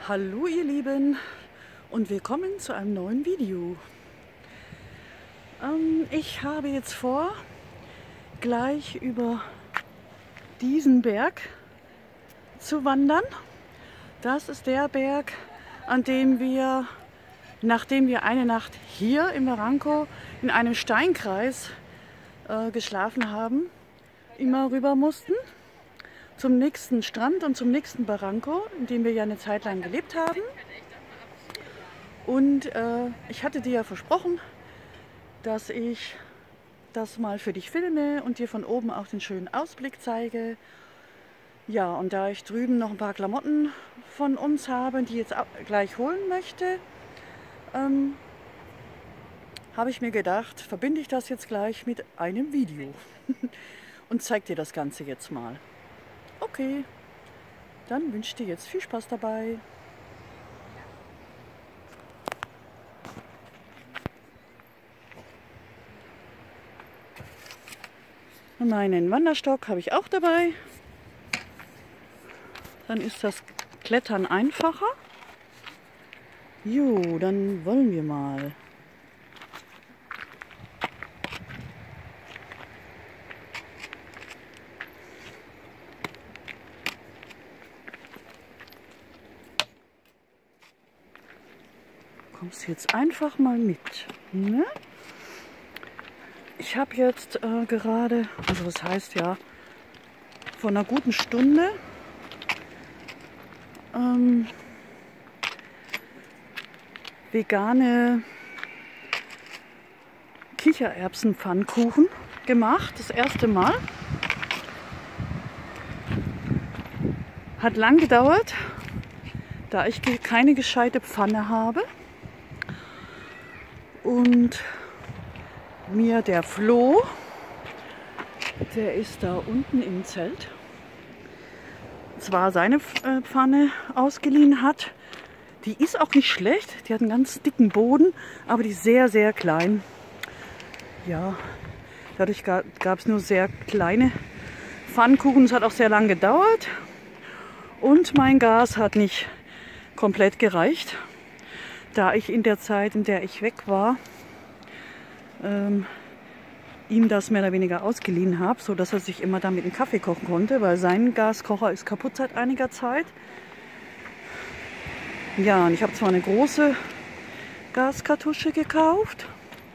Hallo ihr Lieben und willkommen zu einem neuen Video. Ich habe jetzt vor, gleich über diesen Berg zu wandern. Das ist der Berg, an dem wir, nachdem wir eine Nacht hier in Barranco in einem Steinkreis geschlafen haben, immer rüber mussten zum nächsten Strand und zum nächsten Barranco, in dem wir ja eine Zeit lang gelebt haben. Und ich hatte dir ja versprochen, dass ich das mal für dich filme und dir von oben auch den schönen Ausblick zeige. Ja, und da ich drüben noch ein paar Klamotten von uns habe, die ich jetzt gleich holen möchte, habe ich mir gedacht, verbinde ich das jetzt gleich mit einem Video und zeige dir das Ganze jetzt mal. Okay, dann wünsche ich dir jetzt viel Spaß dabei. Meinen Wanderstock habe ich auch dabei. Dann ist das Klettern einfacher. Jo, dann wollen wir mal. Kommst jetzt einfach mal mit. Ne? Ich habe jetzt gerade, also das heißt ja, vor einer guten Stunde vegane Kichererbsenpfannkuchen gemacht, das erste Mal. Hat lang gedauert, da ich keine gescheite Pfanne habe. Und mir der Flo, der ist da unten im Zelt, zwar seine Pfanne ausgeliehen hat. Die ist auch nicht schlecht, die hat einen ganz dicken Boden, aber die ist sehr, sehr klein. Ja, dadurch gab es nur sehr kleine Pfannkuchen. Es hat auch sehr lang gedauert und mein Gas hat nicht komplett gereicht, da ich in der Zeit, in der ich weg war, ihm das mehr oder weniger ausgeliehen habe, sodass er sich immer damit einen Kaffee kochen konnte, weil sein Gaskocher ist kaputt seit einiger Zeit. Ja, und ich habe zwar eine große Gaskartusche gekauft,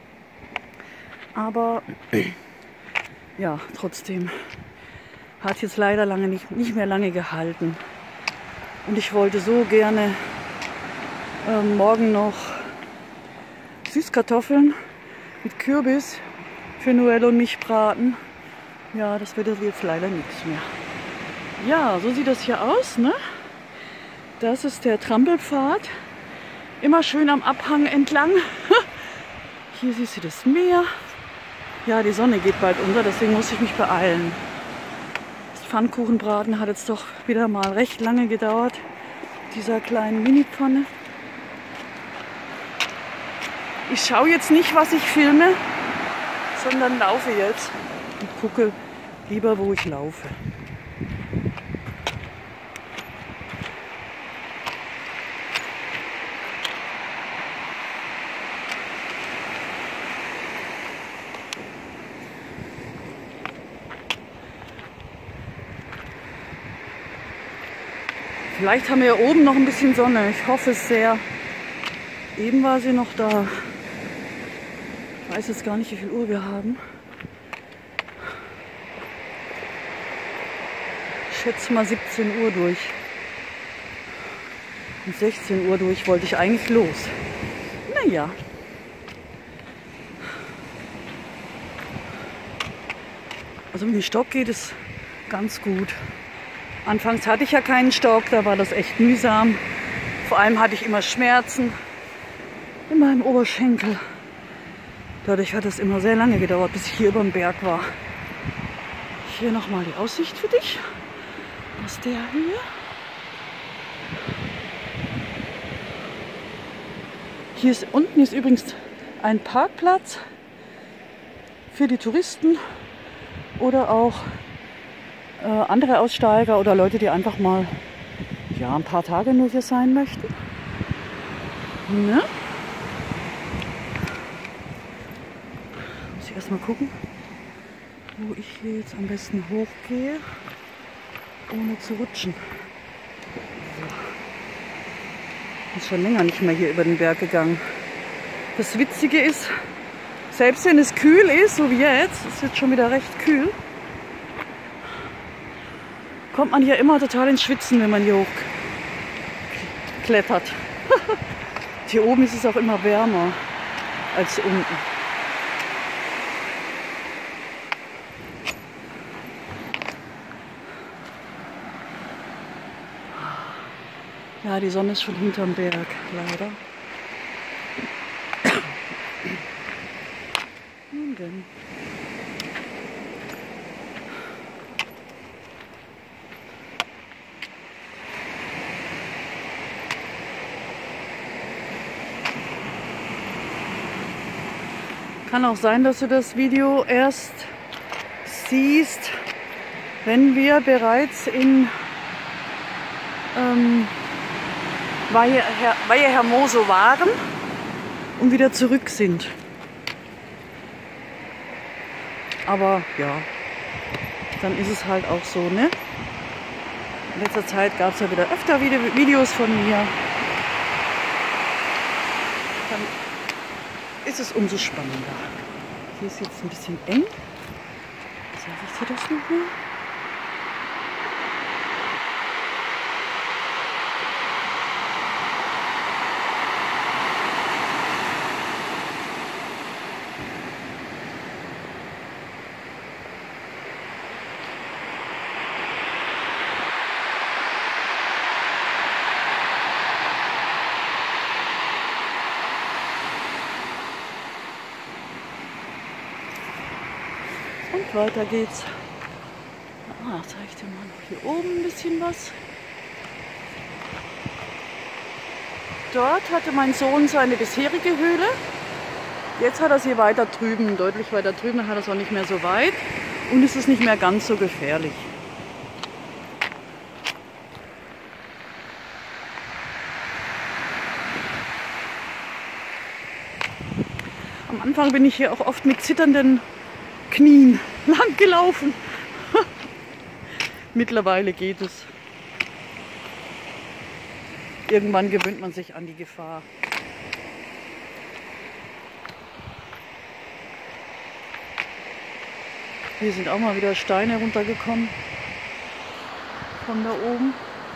aber ja, trotzdem hat jetzt leider nicht mehr lange gehalten. Und ich wollte so gerne morgen noch Süßkartoffeln mit Kürbis für Noel und mich braten. Ja, das wird jetzt leider nichts mehr. Ja, so sieht das hier aus, ne? Das ist der Trampelpfad. Immer schön am Abhang entlang. Hier siehst du das Meer. Ja, die Sonne geht bald unter, deswegen muss ich mich beeilen. Das Pfannkuchenbraten hat jetzt doch wieder mal recht lange gedauert. Dieser kleinen Mini-Pfanne. Ich schaue jetzt nicht, was ich filme, sondern laufe jetzt und gucke lieber, wo ich laufe. Vielleicht haben wir hier oben noch ein bisschen Sonne. Ich hoffe es sehr. Eben war sie noch da. Ich weiß jetzt gar nicht, wie viel Uhr wir haben. Ich schätze mal 17 Uhr durch. Um 16 Uhr durch wollte ich eigentlich los. Naja. Also mit dem Stock geht es ganz gut. Anfangs hatte ich ja keinen Stock, da war das echt mühsam. Vor allem hatte ich immer Schmerzen in meinem Oberschenkel. Dadurch hat es immer sehr lange gedauert, bis ich hier über dem Berg war. Hier nochmal die Aussicht für dich. Aus der Höhe. Unten ist übrigens ein Parkplatz für die Touristen oder auch andere Aussteiger oder Leute, die einfach mal ja, ein paar Tage nur hier sein möchten. Ne? Muss ich erstmal gucken, wo ich hier jetzt am besten hochgehe, ohne zu rutschen. So. Ich bin schon länger nicht mehr hier über den Berg gegangen. Das Witzige ist, selbst wenn es kühl ist, so wie jetzt, ist jetzt schon wieder recht kühl, kommt man hier immer total ins Schwitzen, wenn man hier hochklettert. Hier oben ist es auch immer wärmer als unten. Ja, die Sonne ist schon hinterm Berg, leider. Nun denn. Kann auch sein, dass du das Video erst siehst, wenn wir bereits in Valle Hermoso waren und wieder zurück sind. Aber ja, dann ist es halt auch so, ne? In letzter Zeit gab es ja wieder öfter Videos von mir. Dann ist es umso spannender. Hier ist jetzt ein bisschen eng. Sag ich dir das nochmal? Und weiter geht's. Ah, zeige ich dir mal noch hier oben ein bisschen was. Dort hatte mein Sohn seine bisherige Höhle. Jetzt hat er sie weiter drüben, deutlich weiter drüben. Dann hat er es auch nicht mehr so weit und es ist nicht mehr ganz so gefährlich. Am Anfang bin ich hier auch oft mit zitternden Knien lang gelaufen. Mittlerweile geht es. Irgendwann gewöhnt man sich an die Gefahr. Hier sind auch mal wieder Steine runtergekommen von da oben.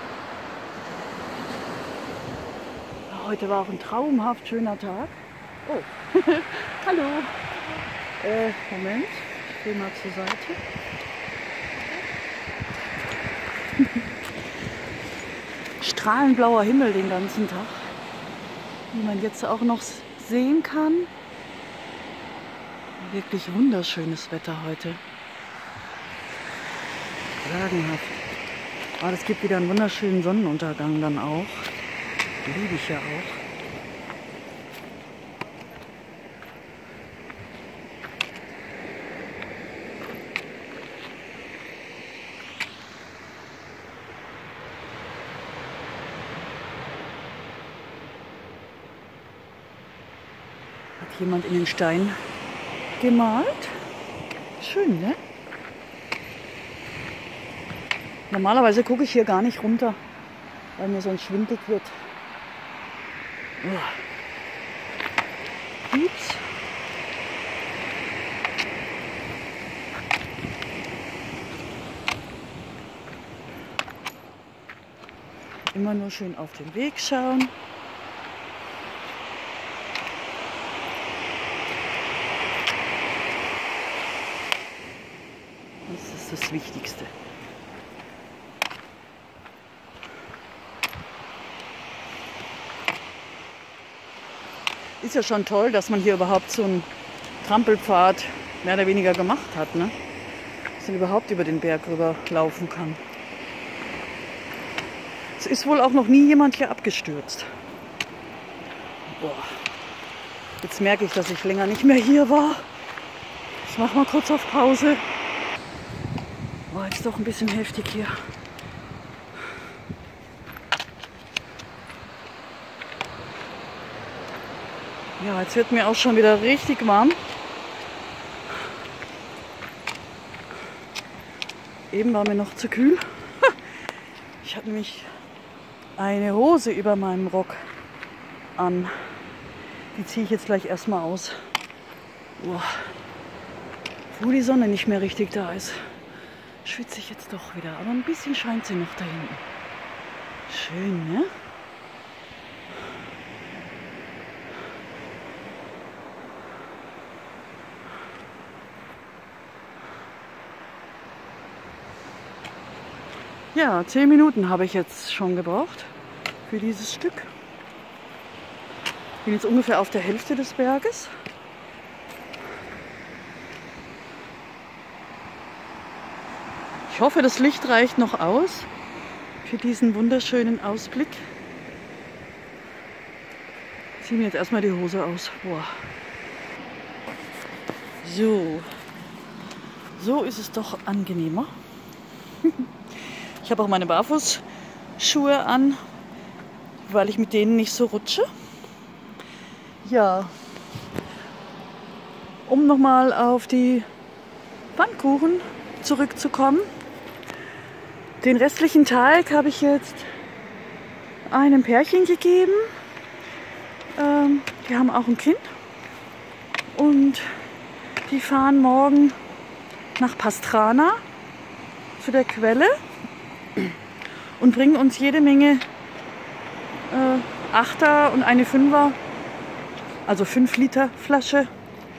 Heute war auch ein traumhaft schöner Tag. Oh, hallo. Moment, ich gehe mal zur Seite. Strahlenblauer Himmel den ganzen Tag, wie man jetzt auch noch sehen kann. Wirklich wunderschönes Wetter heute. Sagenhaft. Aber es gibt wieder einen wunderschönen Sonnenuntergang dann auch. Liebe ich ja auch. Hat jemand in den Stein gemalt? Schön, ne? Normalerweise gucke ich hier gar nicht runter, weil mir sonst schwindelig wird. Ups. Immer nur schön auf den Weg schauen. Das ist das Wichtigste. Ist ja schon toll, dass man hier überhaupt so einen Trampelpfad mehr oder weniger gemacht hat, ne? Dass man überhaupt über den Berg rüber laufen kann. Es ist wohl auch noch nie jemand hier abgestürzt. Boah. Jetzt merke ich, dass ich länger nicht mehr hier war. Ich mache mal kurz auf Pause. Boah, jetzt doch ein bisschen heftig hier. Ja, jetzt wird mir auch schon wieder richtig warm. Eben war mir noch zu kühl. Ich habe nämlich eine Hose über meinem Rock an. Die ziehe ich jetzt gleich erstmal aus. Boah. Wo die Sonne nicht mehr richtig da ist, schwitze ich jetzt doch wieder. Aber ein bisschen scheint sie noch da hinten. Schön, ne? Ja, 10 Minuten habe ich jetzt schon gebraucht für dieses Stück. Bin jetzt ungefähr auf der Hälfte des Berges. Ich hoffe, das Licht reicht noch aus für diesen wunderschönen Ausblick. Ich ziehe mir jetzt erstmal die Hose aus. Boah. So ist es doch angenehmer. Ich habe auch meine Barfußschuhe an, weil ich mit denen nicht so rutsche. Ja, um nochmal auf die Pfannkuchen zurückzukommen. Den restlichen Teig habe ich jetzt einem Pärchen gegeben. Die haben auch ein Kind und die fahren morgen nach Pastrana zu der Quelle und bringen uns jede Menge Achter und eine Fünfer, also 5 Liter Flasche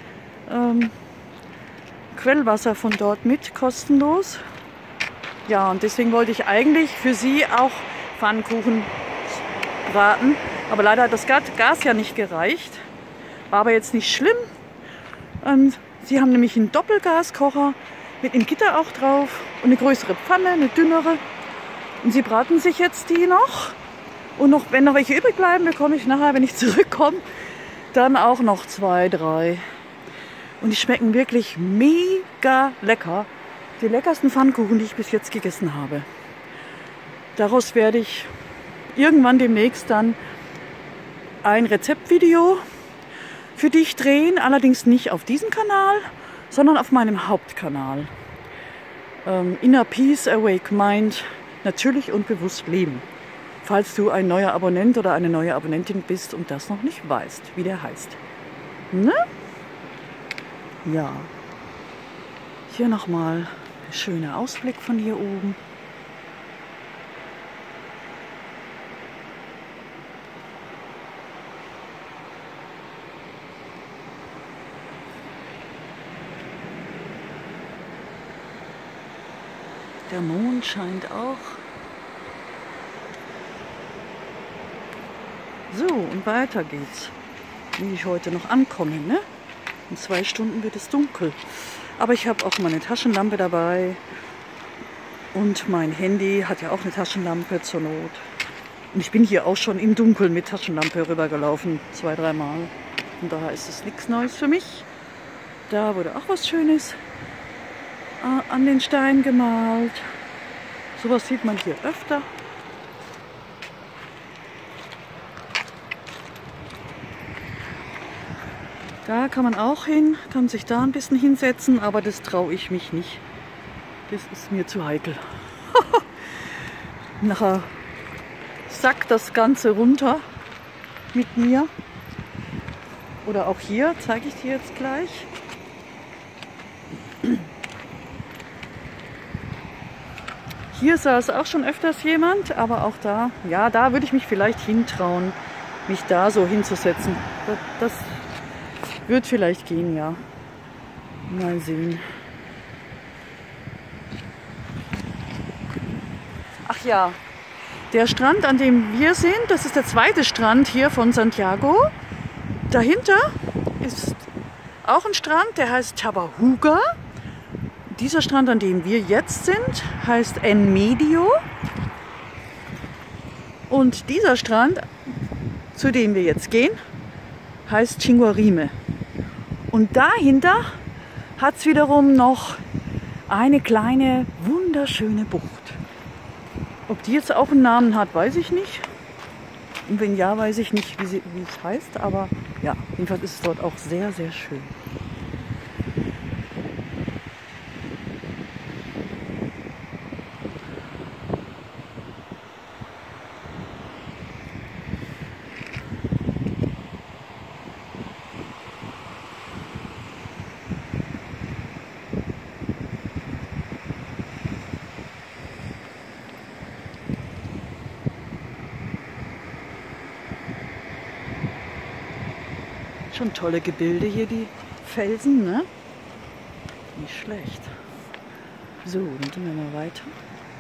Quellwasser von dort mit, kostenlos. Ja, und deswegen wollte ich eigentlich für sie auch Pfannkuchen braten. Aber leider hat das Gas ja nicht gereicht. War aber jetzt nicht schlimm. Sie haben nämlich einen Doppelgaskocher mit einem Gitter auch drauf und eine größere Pfanne, eine dünnere. Und sie braten sich jetzt die noch. Und noch, wenn noch welche übrig bleiben, bekomme ich nachher, wenn ich zurückkomme, dann auch noch 2, 3. Und die schmecken wirklich mega lecker. Die leckersten Pfannkuchen, die ich bis jetzt gegessen habe. Daraus werde ich irgendwann demnächst dann ein Rezeptvideo für dich drehen. Allerdings nicht auf diesem Kanal, sondern auf meinem Hauptkanal. Inner Peace, Awake Mind, natürlich und bewusst leben. Falls du ein neuer Abonnent oder eine neue Abonnentin bist und das noch nicht weißt, wie der heißt. Ne? Ja. Hier nochmal ein schöner Ausblick von hier oben. Der Mond scheint auch. So, und weiter geht's. Wie ich heute noch ankomme, ne? In 2 Stunden wird es dunkel. Aber ich habe auch meine Taschenlampe dabei. Und mein Handy hat ja auch eine Taschenlampe zur Not. Und ich bin hier auch schon im Dunkeln mit Taschenlampe rübergelaufen, 2, 3 Mal. Und daher ist es nichts Neues für mich. Da wurde auch was Schönes an den Stein gemalt. Sowas sieht man hier öfter. Da kann man auch hin, kann sich da ein bisschen hinsetzen, aber das traue ich mich nicht. Das ist mir zu heikel. Nachher sackt das Ganze runter mit mir. Oder auch hier, zeige ich dir jetzt gleich. Hier saß auch schon öfters jemand, aber auch da, ja, da würde ich mich vielleicht hintrauen, mich da so hinzusetzen. Das wird vielleicht gehen, ja. Mal sehen. Ach ja, der Strand, an dem wir sind, das ist der zweite Strand hier von Santiago. Dahinter ist auch ein Strand, der heißt Tabahuga. Dieser Strand, an dem wir jetzt sind, heißt En Medio. Und dieser Strand, zu dem wir jetzt gehen, heißt Chinguarime. Und dahinter hat es wiederum noch eine kleine, wunderschöne Bucht. Ob die jetzt auch einen Namen hat, weiß ich nicht. Und wenn ja, weiß ich nicht, wie es heißt, aber ja, jedenfalls ist es dort auch sehr, sehr schön. Schon tolle Gebilde hier, die Felsen, ne? Nicht schlecht. So, dann gehen wir mal weiter.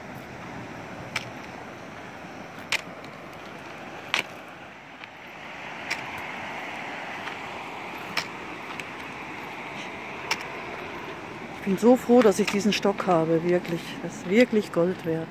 Ich bin so froh, dass ich diesen Stock habe, wirklich. Das ist wirklich Gold wert.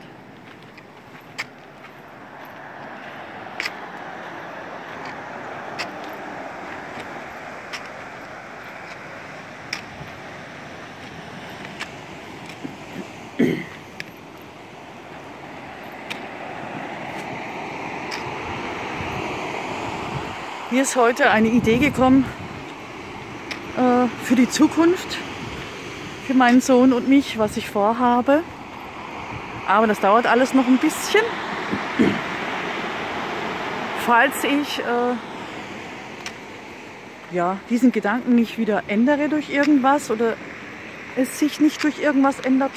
Hier ist heute eine Idee gekommen für die Zukunft, für meinen Sohn und mich, was ich vorhabe. Aber das dauert alles noch ein bisschen. Falls ich ja, diesen Gedanken nicht wieder ändere durch irgendwas oder es sich nicht durch irgendwas ändert,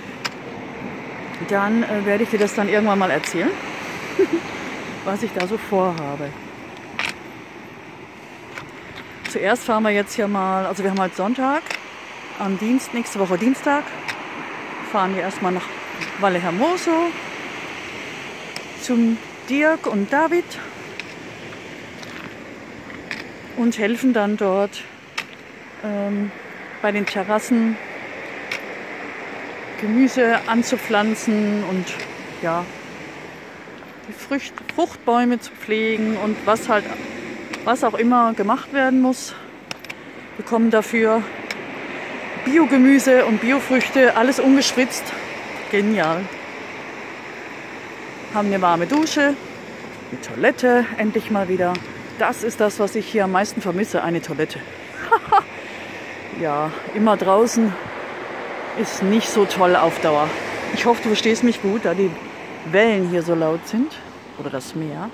dann werde ich dir das dann irgendwann mal erzählen, was ich da so vorhabe. Zuerst fahren wir jetzt hier mal, also wir haben heute Sonntag, nächste Woche Dienstag, fahren wir erstmal nach Valle Hermoso zum Dirk und David und helfen dann dort bei den Terrassen Gemüse anzupflanzen und ja, die Fruchtbäume zu pflegen und was auch immer gemacht werden muss. Wir bekommen dafür Biogemüse und Biofrüchte, alles ungespritzt. Genial. Haben eine warme Dusche, eine Toilette, endlich mal wieder. Das ist das, was ich hier am meisten vermisse, eine Toilette. Ja, immer draußen ist nicht so toll auf Dauer. Ich hoffe, du verstehst mich gut, da die Wellen hier so laut sind. Oder das Meer.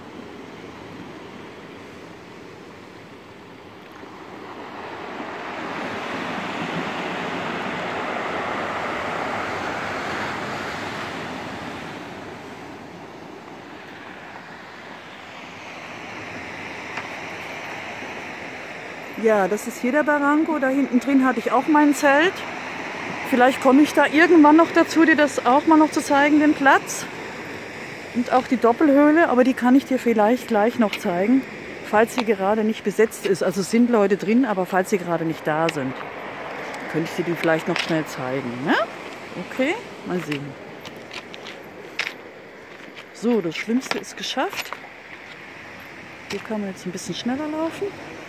Ja, das ist hier der Barranco. Da hinten drin hatte ich auch mein Zelt. Vielleicht komme ich da irgendwann noch dazu, dir das auch mal noch zu zeigen, den Platz. Und auch die Doppelhöhle, aber die kann ich dir vielleicht gleich noch zeigen, falls sie gerade nicht besetzt ist. Also es sind Leute drin, aber falls sie gerade nicht da sind, könnte ich dir die vielleicht noch schnell zeigen. Ne? Okay, mal sehen. So, das Schlimmste ist geschafft. Hier kann man jetzt ein bisschen schneller laufen.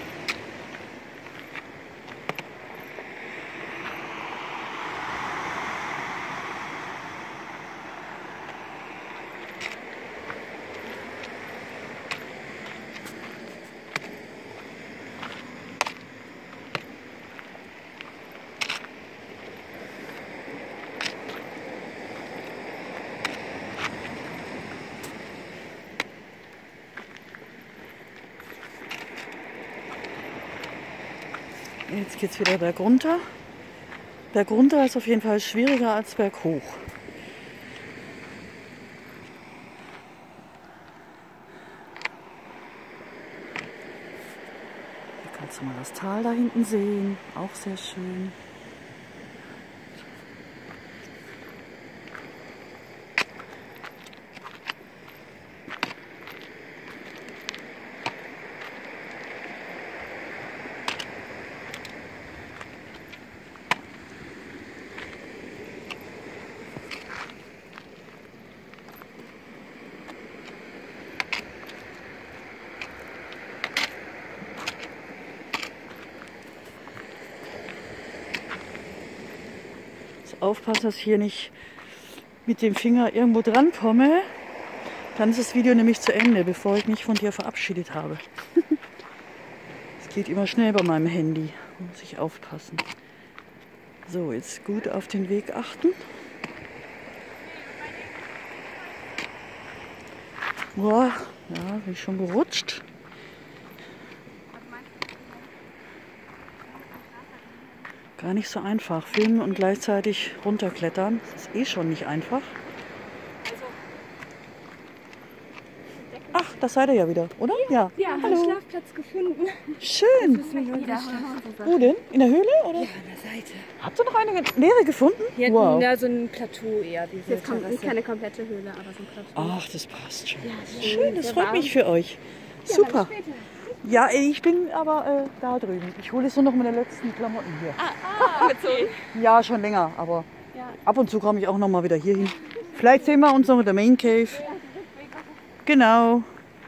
Jetzt geht es wieder bergunter. Bergunter ist auf jeden Fall schwieriger als berghoch. Hier kannst du mal das Tal da hinten sehen, auch sehr schön. Aufpassen, dass ich hier nicht mit dem Finger irgendwo dran komme. Dann ist das Video nämlich zu Ende, bevor ich mich von dir verabschiedet habe. Es geht immer schnell bei meinem Handy. Da muss ich aufpassen. So, jetzt gut auf den Weg achten. Boah, ja, bin ich schon gerutscht. Gar nicht so einfach. Filmen und gleichzeitig runterklettern. Das ist eh schon nicht einfach. Ach, das seid ihr ja wieder, oder? Ja. Ja, hallo. Einen Schlafplatz gefunden. Schön. Wo denn? In der Höhle? Oder? Ja, an der Seite. Habt ihr noch eine leere gefunden? Hier Wow. ja, so ein Plateau eher. Jetzt kommt keine komplette Höhle, aber so ein Plateau. Ach, das passt schon. Ja, Schön, das sehr freut warm. mich für euch. Ja, Super. dann später. Ja, ich bin aber da drüben. Ich hole jetzt nur noch meine letzten Klamotten hier. Okay. Ja, schon länger, aber Ja. ab und zu komme ich auch noch mal wieder hier hin. Vielleicht sehen wir uns noch in der Main Cave. Genau.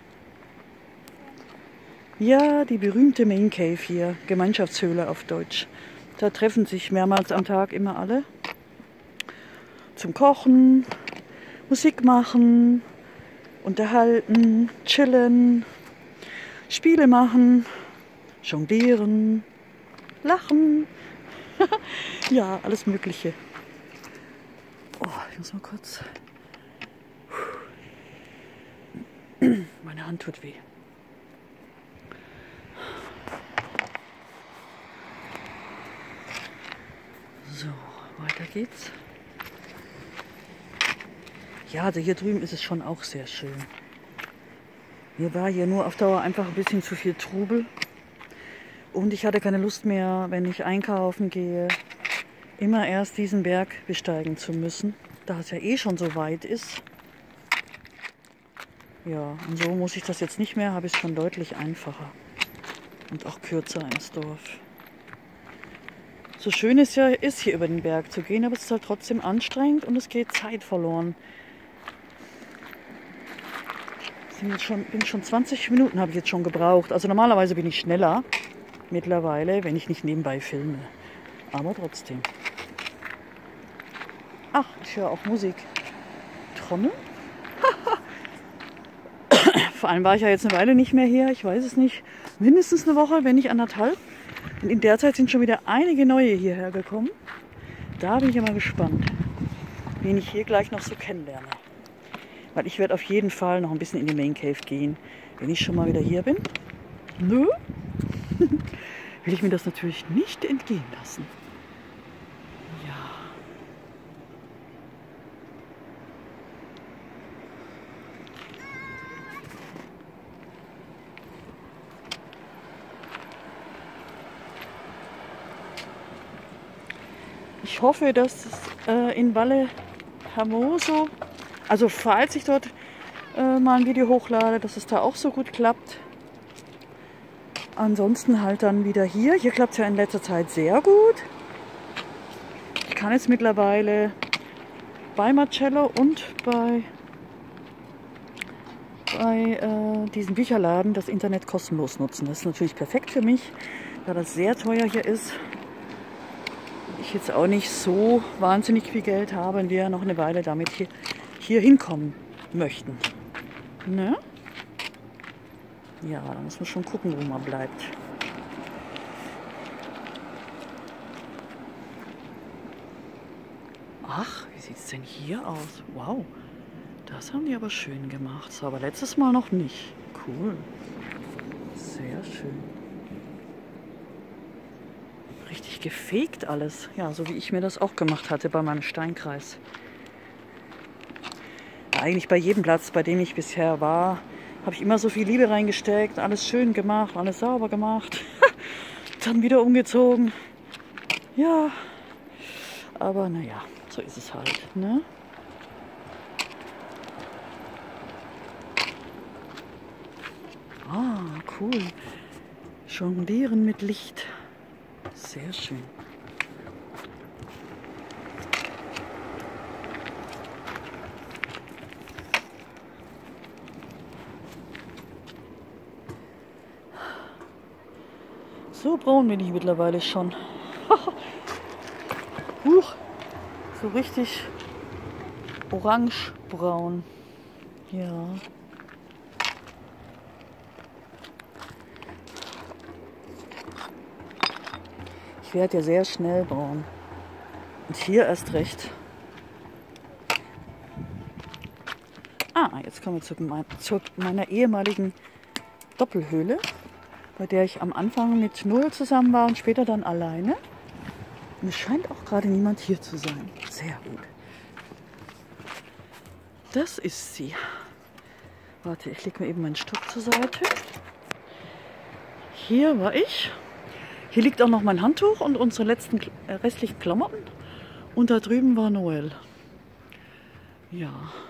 Ja, die berühmte Main Cave hier, Gemeinschaftshöhle auf Deutsch. Da treffen sich mehrmals am Tag immer alle. Zum Kochen, Musik machen, unterhalten, chillen, Spiele machen, jonglieren, lachen. Ja, alles Mögliche. Oh, ich muss mal kurz. Meine Hand tut weh. So, weiter geht's. Ja, also hier drüben ist es schon auch sehr schön. Mir war hier nur auf Dauer einfach ein bisschen zu viel Trubel. Und ich hatte keine Lust mehr, wenn ich einkaufen gehe, immer erst diesen Berg besteigen zu müssen, da es ja eh schon so weit ist. Ja, und so muss ich das jetzt nicht mehr, habe ich es schon deutlich einfacher und auch kürzer ins Dorf. So schön es ja ist, hier über den Berg zu gehen, aber es ist halt trotzdem anstrengend und es geht Zeit verloren. Bin schon 20 Minuten habe ich jetzt schon gebraucht. Also normalerweise bin ich schneller mittlerweile, wenn ich nicht nebenbei filme. Aber trotzdem. Ach, ich höre auch Musik. Trommel? Vor allem war ich ja jetzt eine Weile nicht mehr hier. Ich weiß es nicht. Mindestens eine Woche, wenn nicht anderthalb. Und in der Zeit sind schon wieder einige neue hierher gekommen. Da bin ich immer gespannt, wen ich hier gleich noch so kennenlerne. Weil ich werde auf jeden Fall noch ein bisschen in die Main Cave gehen, wenn ich schon mal wieder hier bin. Nö, will ich mir das natürlich nicht entgehen lassen. Ja. Ich hoffe, dass es in Valle Hermoso, also falls ich dort mal ein Video hochlade, dass es da auch so gut klappt. Ansonsten halt dann wieder hier. Hier klappt es ja in letzter Zeit sehr gut. Ich kann jetzt mittlerweile bei Marcello und bei diesem Bücherladen das Internet kostenlos nutzen. Das ist natürlich perfekt für mich, da das sehr teuer hier ist. Ich jetzt auch nicht so wahnsinnig viel Geld habe und wir ja noch eine Weile damit hier hinkommen möchten. Ne? Ja, da muss man schon gucken, wo man bleibt. Ach, wie sieht es denn hier aus? Wow, das haben die aber schön gemacht. Das war aber letztes Mal noch nicht. Cool. Sehr schön. Richtig gefegt alles. Ja, so wie ich mir das auch gemacht hatte bei meinem Steinkreis. Eigentlich bei jedem Platz, bei dem ich bisher war, habe ich immer so viel Liebe reingesteckt, alles schön gemacht, alles sauber gemacht, dann wieder umgezogen. Ja, aber naja, so ist es halt, ne? Ah, cool. Jonglieren mit Licht. Sehr schön. So braun bin ich mittlerweile schon. Huch, so richtig orangebraun. Ja. Ich werde ja sehr schnell bauen. Und hier erst recht. Jetzt kommen wir zu meiner ehemaligen Doppelhöhle, bei der ich am Anfang mit 0 zusammen war und später dann alleine. Und es scheint auch gerade niemand hier zu sein. Sehr gut. Das ist sie. Warte, ich lege mir eben meinen Stock zur Seite. Hier war ich. Hier liegt auch noch mein Handtuch und unsere letzten restlichen Klamotten. Und da drüben war Noel. Ja.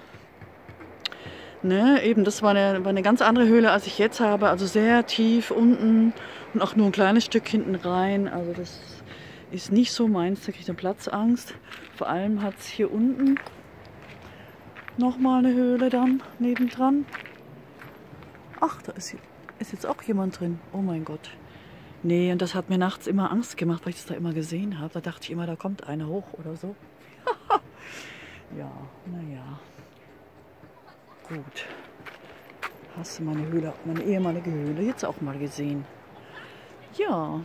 Ne, eben, das war eine ganz andere Höhle, als ich jetzt habe. Also sehr tief unten und auch nur ein kleines Stück hinten rein. Also das ist nicht so meins, da kriege ich eine Platzangst. Vor allem hat es hier unten nochmal eine Höhle dann nebendran. Ach, da ist jetzt auch jemand drin. Oh mein Gott. Nee, und das hat mir nachts immer Angst gemacht, weil ich das da immer gesehen habe. Da dachte ich immer, da kommt einer hoch oder so. Ja, naja. Gut. Hast du meine Höhle, meine ehemalige Höhle jetzt auch mal gesehen? Ja.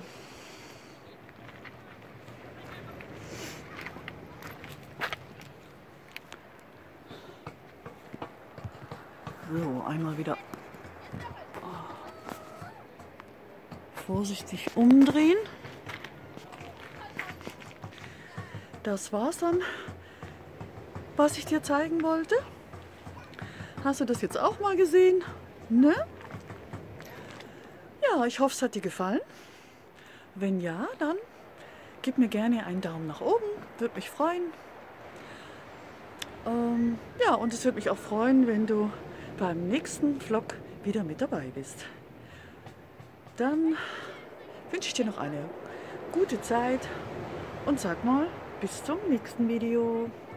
So, einmal wieder vorsichtig umdrehen. Das war's dann, was ich dir zeigen wollte. Hast du das jetzt auch mal gesehen? Ne? Ja, ich hoffe, es hat dir gefallen. Wenn ja, dann gib mir gerne einen Daumen nach oben. Würde mich freuen. Ja, und es würde mich auch freuen, wenn du beim nächsten Vlog wieder mit dabei bist. Dann wünsche ich dir noch eine gute Zeit und sag mal, bis zum nächsten Video.